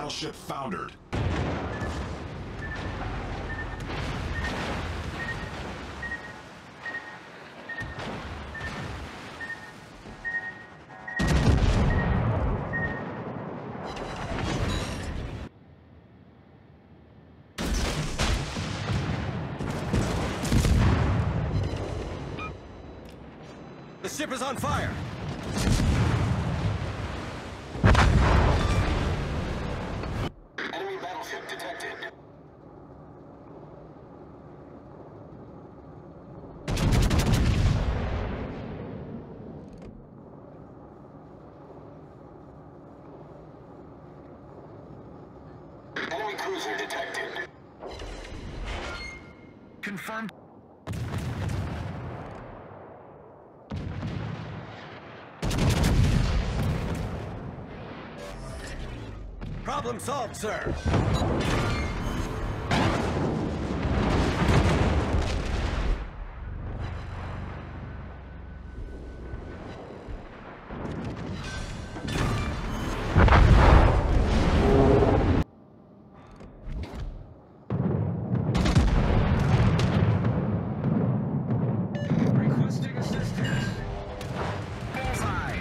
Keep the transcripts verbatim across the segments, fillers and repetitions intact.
battleship foundered. The ship is on fire! Enemy battleship detected. Enemy cruiser detected. Confirmed. Problem solved, sir. Requesting assistance. Bullseye.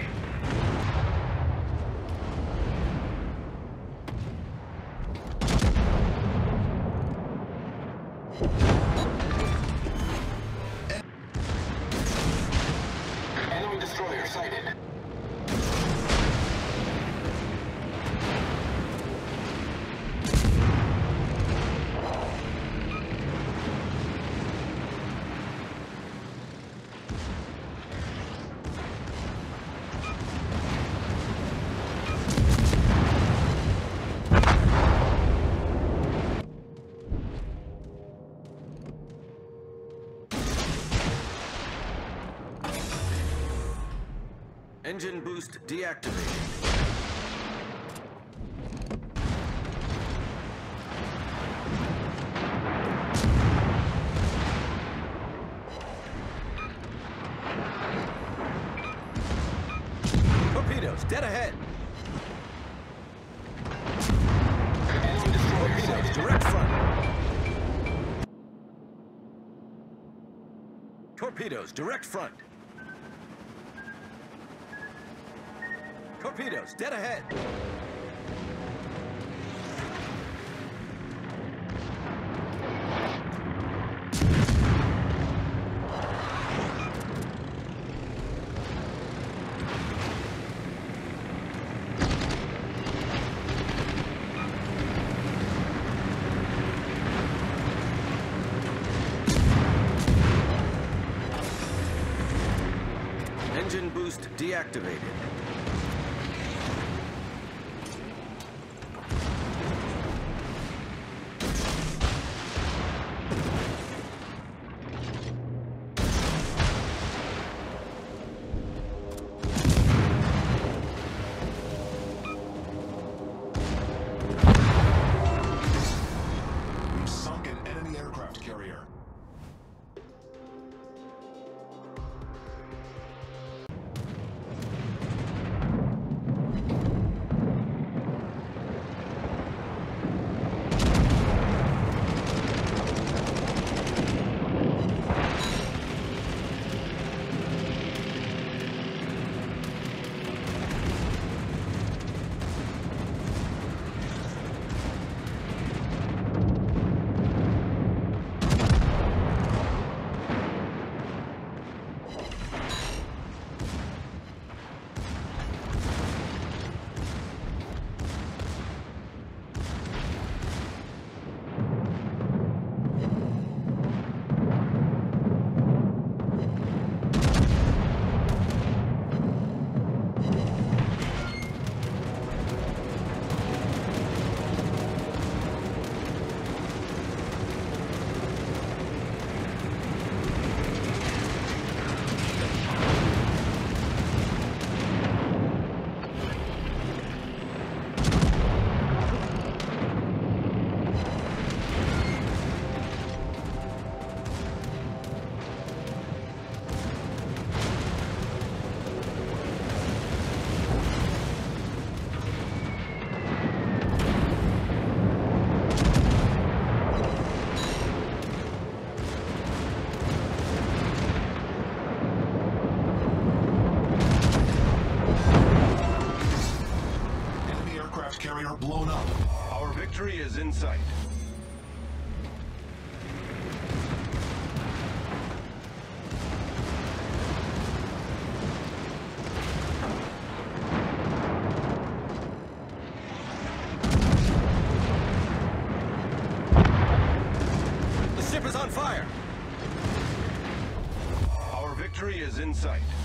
Enemy destroyer sighted. Engine boost deactivated. Torpedoes, dead ahead. Enemy destroyer Torpedoes, sighted. direct front. Torpedoes, direct front. Torpedoes, dead ahead. Engine boost deactivated. We've sunk an enemy aircraft carrier. carrier blown up. Our victory is in sight. The ship is on fire! Our victory is in sight.